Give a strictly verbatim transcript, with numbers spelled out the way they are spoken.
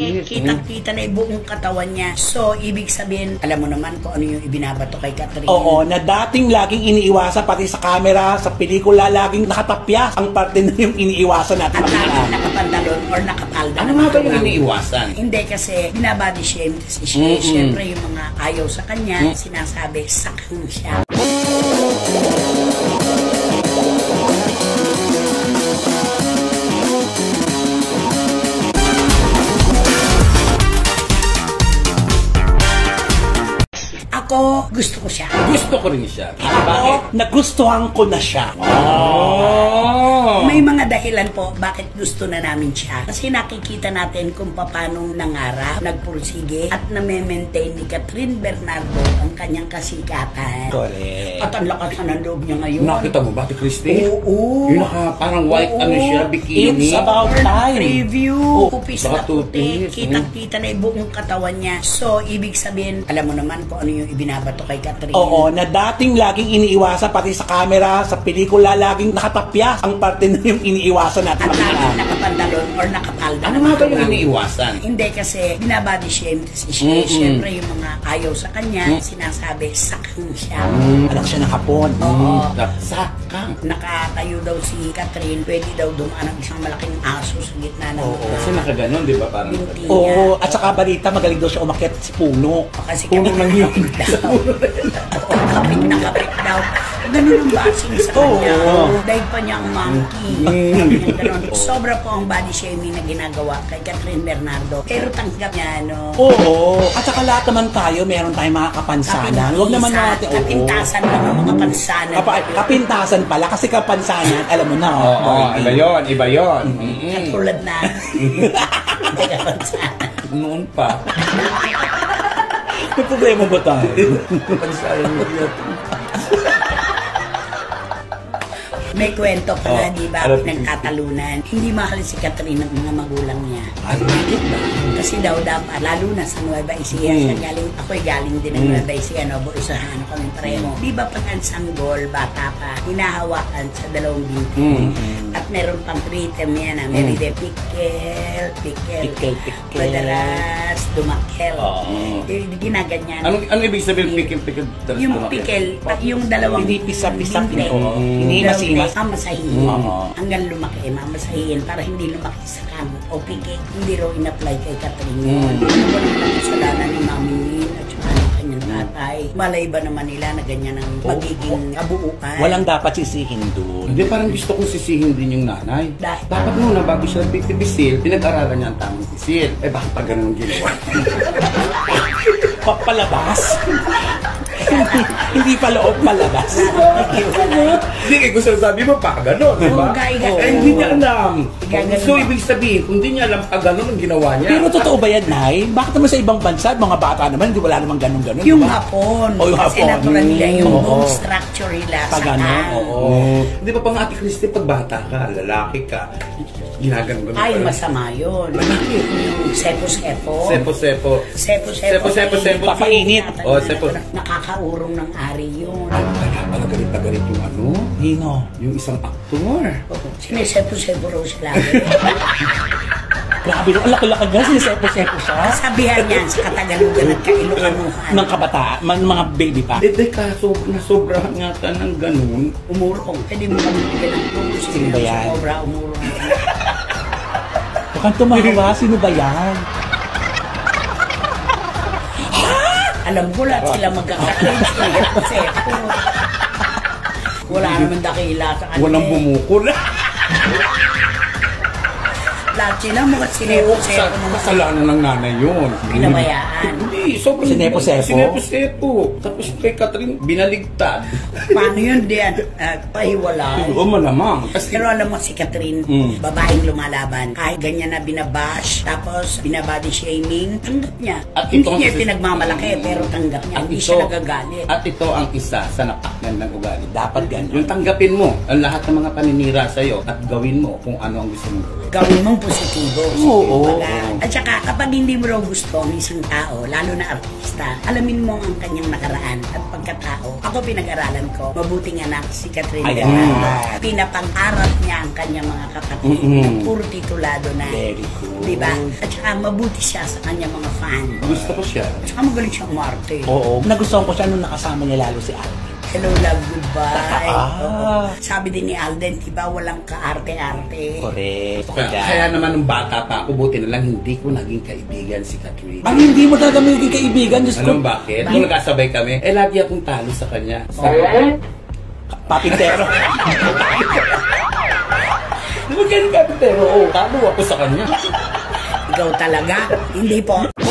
Kitang-kita na yung buong katawan niya. So, ibig sabihin, alam mo naman kung ano yung ibinabato kay Catherine. Oo, na dating laging iniiwasan, pati sa camera, sa pelikula, laging nakatapya ang parte na yung iniiwasan natin. At laging nakapantalon or nakapalda. Ano nga ba yung iniiwasan? Hindi, kasi binabody shame kasi siya. Mm-mm. Siyempre, yung mga ayaw sa kanya, mm. sinasabi, sakang siya. Ako, gusto ko siya. Gusto ko rin siya. Ako, nagustuhan ko na siya. Oh. May mga dahilan po bakit gusto na namin siya. Kasi nakikita natin kung paano nangarap, nagpursige, at na-maintain ni Catherine Bernardo ang kanyang kasikatan. Correct. At ang lakas na ng loob niya ngayon. Nakita mo ba, Ate Christy? Oo. Yung naka, parang white, Oo. ano siya, bikini. It's about time. Preview. Oh, Kupis baka na puti. tupis. Kitang-kita na yung buong katawan niya. So, ibig sabihin, alam mo naman kung ano yung ibinabato kay Catherine. Oo, na dating laging iniiwasan, pati sa camera, sa pelikula, laging nakatapya ang parte na yung iniiwasan natin. At laging nakapantalon or nakapalda. Ano nga ba yung iniiwasan? Hindi, kasi binabody shame kasi siya. Mm-mm. Siyempre, yung mga ayaw sa kanya, sinasabi, sakang siya. Mm, anak siya ng hapon. Oo. Sakang. Nakatayo daw si Catherine, pwede daw dumaan ang isang malaking aso sa gitna ng Oo. Kasi nakaganon, di ba? Parang binti niya. Oo, at saka balita, magaling daw siya umakyat sa puno. O, kasi Puno kapit ng na yun. kapit daw. Oo, kapit na kapit daw. Ganun ang basing sa kanya. Oo. Dahil pa niya ang monkey. Sabi niya ganun. Sobra po ang body shaming na ginagawa kay Catherine Bernardo. Pero tanggap niya, ano. Oo, at saka lahat naman tayo, meron tayong mga kapansanan. Huwag naman natin, oo. Kapintasan lang ang mga pansanan. Kapa, kapintasan pala, kasi kapansanan, alam mo na. Oo, oh, iba yun, iba yun. Katulad na. Hindi kapansanan. Noon pa. May problema ba tayo? Pansayan mo yun. May kwento pa nga, Oh, di ba? alam- Pinagtatalunan. Hindi mahal si Catherine ng mga magulang niya. Ano bakit ba? Kasi daw dapat, lalo na sa Nueva Ecija, siya galing, ako'y galing din ng Nueva Ecija, no? Isahan ako ng pareho. Di ba pag ang sanggol, bata pa, hinahawakan sa dalawang binti. At meron pang rhythm yan, na may rhythm, pickle, pickle, Pickle, pickle. madalas, dumakel. Oo. Eh, Ginaganyan. Ano, ano ibig sabihin pikil-pikil? Yung pickle, yung dalawang Pinipisa-pisa, binti. oo. Dalawang Hinihimasimas. binti, mamasahihin. Oo. Hanggang lumaki, mamasahihin para hindi lumaki sa kamot o piki. Hindi raw in-apply kay Catherine yun. Ano ba naman kasalanan ni Mami Min at saka ng kanyang tatay? Malay ba naman nila na ganyan ang magiging kabuuan? Walang dapat sisihin doon. Hindi, parang gusto kong sisihin din yung nanay. Dahil- Dapat muna, bago siya nagpipisil, pinag-aralan niya ang tamang pisil. Eh, bakit pa ganun ang ginawa? Papalabas? Hindi pa loob palabas. Hindi, eh, gusto sabi mo, pa ganun, di ba? Oo, gaiga. Eh, hindi niya alam. Gaganon So, ba? ibig sabihin, kung hindi niya alam pa ganun ang ginawa niya. Pero totoo ba yan, Nay? Bakit naman sa ibang bansa, mga bata naman, hindi wala namang ganun-ganun? Yung di ba? hapon. O, yung Kasi hapon. natural nila yung Oo. bone structure nila Pa sa ganun, kan. oo. Oh. Di ba pang Ate Christy, pag bata ka, lalaki ka, ginaganon Ay, pa. masama yun. Yung sepo-sepo. Sepo-sepo. Sepo-sepo. Sepo-sepo-sepo. Papainit. Oh, sepo. Nakakaurong ng ari yun. Kaya pala galit na galit yung ano, Hino. yung isang aktor. Sinesepo-sepo raw siya lagi. Grabe, ang laki-laki nga, sinisepo-sepo siya. Sabihan niyan sa Katagalugan at Kailokanuhan. Ng kabata, man, mga baby pa. Eh, di kaso, nasobrahan nga ka ng ganun. Umurong. Pwede mo kami bigyan ng tulong. Sino ba yan? Sobra umurong. Huwag kang tumawa, sino ba yan? Alam ko lahat sila magkakakage. Kasi wala naman dakila sa kanila. Walang bumukol. Lahat sila mga sinepo-sepo ng Kasalanan ng nanay yun. pinabayaan. Hindi, sobrang Sinepo-sepo? Sinepo-sepo. Tapos kay Catherine, binaligtad. Paano yun diyan? Uh, pahiwalay. Oo, malamang. Kasi, Pero alam mo si Catherine, Mm. babaeng lumalaban. Kahit ganyan na binabash, tapos binabody shaming, tanggap niya. At Hindi ito ang niya kasi- pinagmamalaki, pero tanggap niya. at Hindi ito, siya nagagalit. at ito ang isa sa napakyan ng ugali. Dapat ganun. Yung tanggapin mo ang lahat ng mga paninira sa'yo at gawin mo kung ano ang gusto mong gawin. Gawin mong positibo. Oo. Kumbaga. At saka, kapag hindi mo raw gusto ang isang tao, lalo na artista, alamin mo ang kanyang nakaraan at pagkatao. Ako pinag-aralan ko, mabuting anak si Catherine Ayan. Bernardo. Pinapang-aral niya ang kanyang mga kapatid. Mm-mm. Puro titulado na. Very good. Diba? At saka, mabuti siya sa kanyang mga fan. Gusto ko siya. At saka, magaling siyang umarte. Oo. Nagustuhan ko siya nung nakasama niya lalo si Alden. Hello, love, goodbye. Ah. Oo. Sabi din ni Alden, diba walang kaarte-arte. Correct. Kaya, kaya naman nung bata pa ako, buti na lang hindi ko naging kaibigan si Catherine. Ang hindi mo talaga magiging kaibigan, Diyos ko. Alam mo bakit? Nung nagkasabay kami, eh lagi akong talo sa kanya. Sa Papintero. Diba ganun kapitero? Oo, talo ako sa kanya. Ikaw talaga, hindi po.